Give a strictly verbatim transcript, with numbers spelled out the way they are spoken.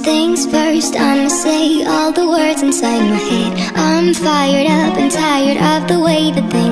things first, I'ma say all the words inside my head. I'm fired up and tired of the way that things